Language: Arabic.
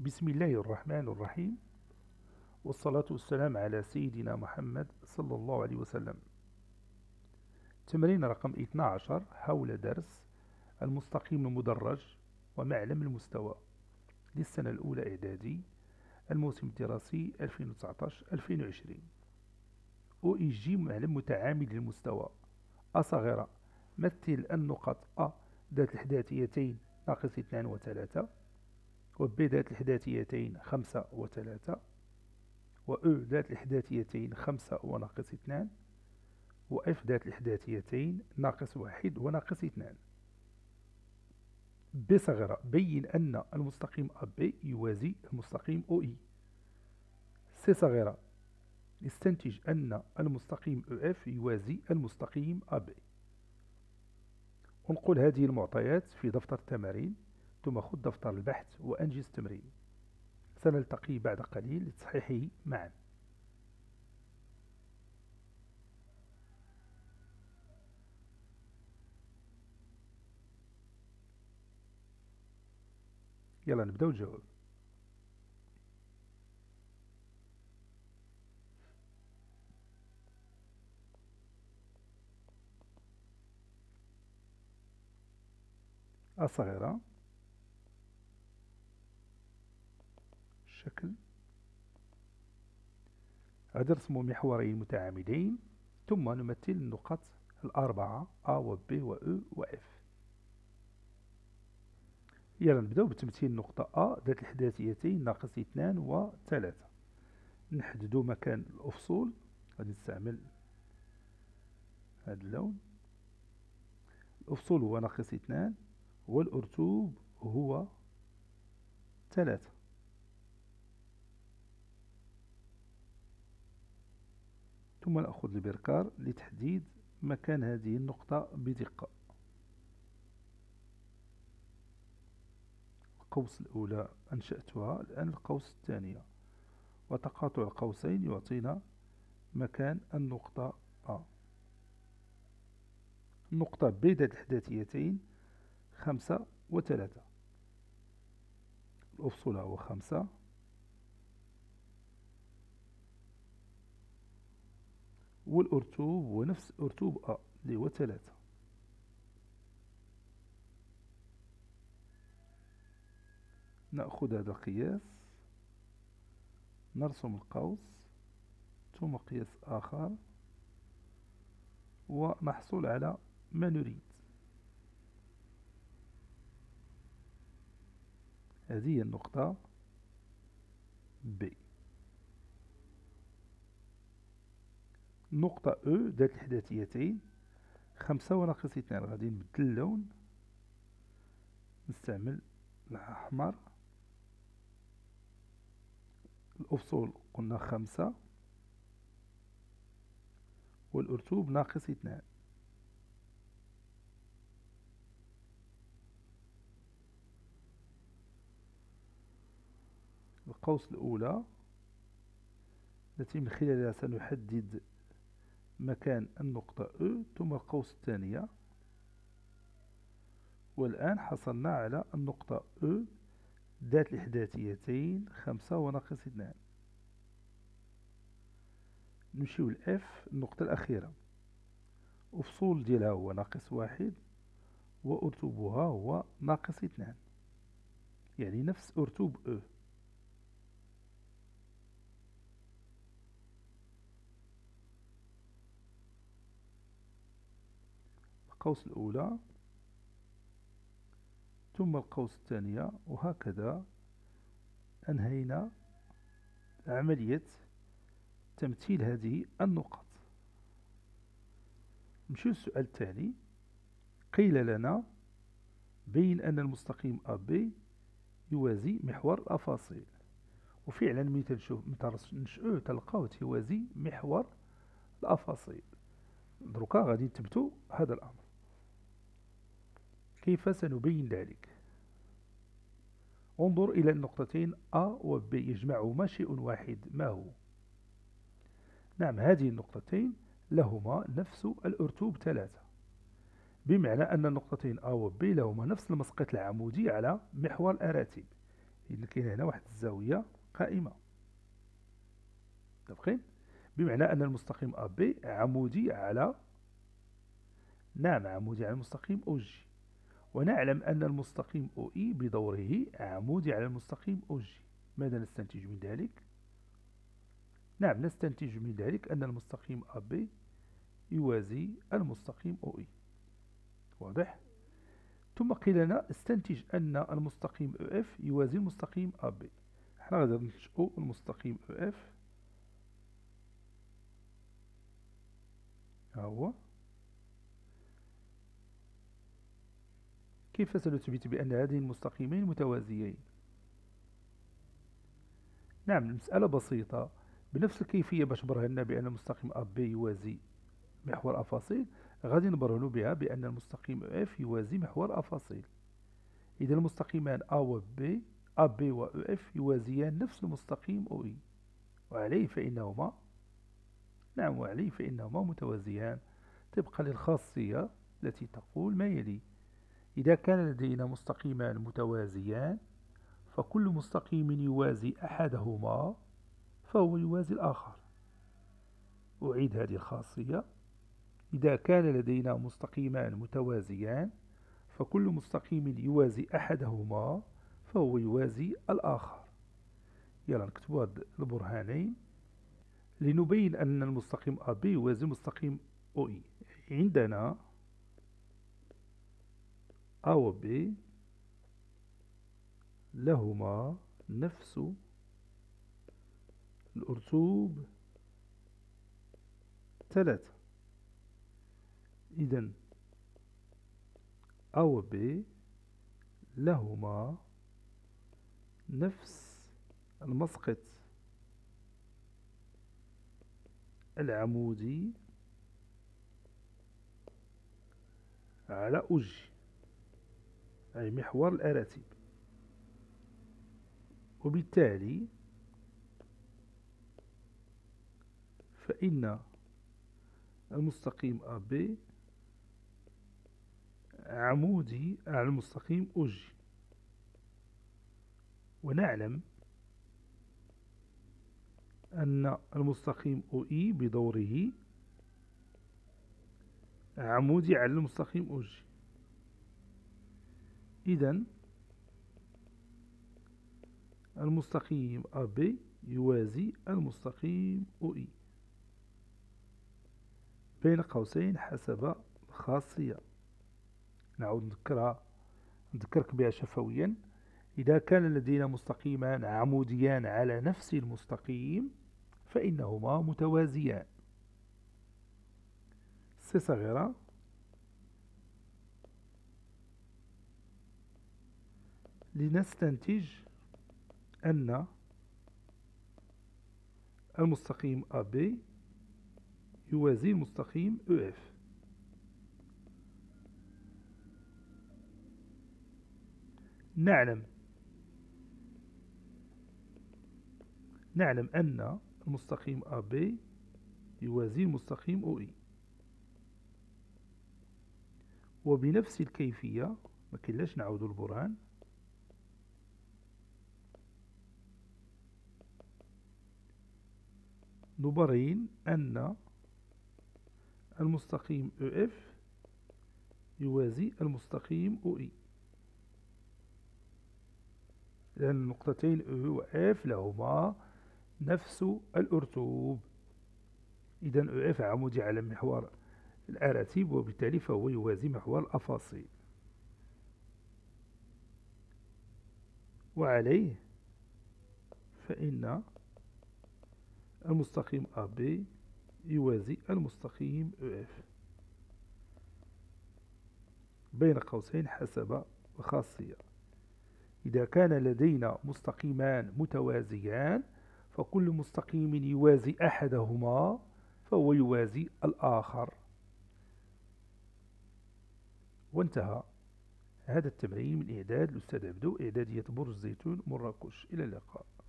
بسم الله الرحمن الرحيم، والصلاة والسلام على سيدنا محمد صلى الله عليه وسلم. تمرين رقم 12 حول درس المستقيم المدرج ومعلم المستوى للسنة الأولى إعدادي، الموسم الدراسي 2019-2020. OEG معلم متعامل للمستوى. أ صغيرة، مثل النقط أ ذات الحداثيتين ناقص 2 و3، وب ذات الحداثيتين 5 و3، وأ ذات الإحداثيتين 5 وناقص 2، وإف ذات الإحداثيتين ناقص 1 وناقص 2. ب صغيرة، بين أن المستقيم AB يوازي المستقيم OE. س صغيرة، استنتج أن المستقيم EF يوازي المستقيم AB. انقل هذه المعطيات في دفتر التمارين، ثم خذ دفتر البحث وأنجز التمرين. سنلتقي بعد قليل لتصحيحه معا. يلا نبدأ الجواب. أ صغيرة، شكل، غادي نرسمو محورين متعامدين، ثم نمثل النقط الأربعة A و B و E و F. يلا نبداو بتمثيل النقطة A ذات الحداثيتين ناقص 2 و 3. نحددو مكان الأفصول، غادي نستعمل هذا اللون. الأفصول هو ناقص 2 والأرتوب هو 3. ثم نأخذ البركار لتحديد مكان هذه النقطة بدقة. القوس الأولى أنشأتها، الآن القوس الثانية، وتقاطع القوسين يعطينا مكان النقطة A. النقطة B ذات الحداثيتين 5 و 3، الأفصول هو 5، والأرتوب هو نفس أرتوب A اللي هو 3. نأخذ هذا القياس، نرسم القوس، ثم قياس آخر، ونحصل على ما نريد. هذه هي النقطة B. نقطة E ذات الحداثيتين 5 وناقص 2، غادي نبدل اللون، نستعمل الأحمر. الأفصول قلنا 5 والأرتوب ناقص 2. القوس الأولى التي من خلالها سنحدد مكان النقطة E، ثم القوس الثانية. والآن حصلنا على النقطة E ذات الإحداثيتين 5 وناقص 2. نمشيو لإف، النقطة الأخيرة، أفصول ديالها هو ناقص 1 وأرتوبها هو ناقص 2، يعني نفس أرتوب E. القوس الأولى ثم القوس الثانية، وهكذا أنهينا عملية تمثيل هذه النقط. نمشيو للسؤال التالي. قيل لنا بين أن المستقيم AB يوازي محور الأفاصيل، وفعلا مثل نشوف تلقاو يوازي محور الأفاصيل. دروكا غادي نثبتوا هذا الأمر. كيف سنبين ذلك؟ انظر إلى النقطتين A و B يجمعهما شيء واحد، ما هو؟ نعم، هذه النقطتين لهما نفس الأرتوب 3، بمعنى أن النقطتين A و B لهما نفس المسقط العمودي على محور الأراتب، إذن كاين هنا واحد الزاوية قائمة. متفقين؟ بمعنى أن المستقيم AB عمودي على عمودي على المستقيم OG، ونعلم أن المستقيم OE بدوره عمودي على المستقيم OG. ماذا نستنتج من ذلك؟ نستنتج من ذلك أن المستقيم AB يوازي المستقيم OE. واضح؟ ثم قيل لنا استنتج أن المستقيم EF يوازي المستقيم AB. احنا غادي ننشئ المستقيم EF، ها هو. كيف سنثبت بأن هذين المستقيمين متوازيين؟ المسألة بسيطة، بنفس الكيفية باش برهنا بأن المستقيم AB يوازي محور أفاصيل، غادي نبرهن بها بأن المستقيم F يوازي محور أفاصيل. إذا المستقيمان A و B، AB و EF يوازيان نفس المستقيم OE، وعليه فإنهما متوازيان طبقا للخاصية التي تقول ما يلي: إذا كان لدينا مستقيمان متوازيان فكل مستقيم يوازي أحدهما فهو يوازي الآخر. أعيد هذه الخاصية: إذا كان لدينا مستقيمان متوازيان فكل مستقيم يوازي أحدهما فهو يوازي الآخر. يلا نكتب هاد البرهانين لنبين أن المستقيم AB يوازي المستقيم OE. عندنا A و B لهما نفس الأرتوب 3. إذن A و B لهما نفس المسقط العمودي على أج، أي محور الأراتب. وبالتالي فإن المستقيم AB عمودي على المستقيم OG، ونعلم أن المستقيم OE بدوره عمودي على المستقيم OG. إذن المستقيم AB يوازي المستقيم OE بين قوسين حسب الخاصية. نعود نذكرك بها شفويا: إذا كان لدينا مستقيمان عموديان على نفس المستقيم فإنهما متوازيان. سي صغيرة. لنستنتج أن المستقيم AB يوازي المستقيم EF. نعلم أن المستقيم AB يوازي المستقيم OE، وبنفس الكيفية ما كلاش نعود البرهان نبرهن أن المستقيم EF يوازي المستقيم OE، لأن النقطتين E و F لهما نفس الأرتوب. إذن EF عمودي على محور الأراتب، وبالتالي فهو يوازي محور الأفاصيل، وعليه فإن المستقيم AB يوازي المستقيم EF بين قوسين حسب الخاصية. إذا كان لدينا مستقيمان متوازيان فكل مستقيم يوازي أحدهما فهو يوازي الآخر. وانتهى هذا التمرين من إعداد الأستاذ عبدو، إعدادية برج الزيتون مراكش. إلى اللقاء.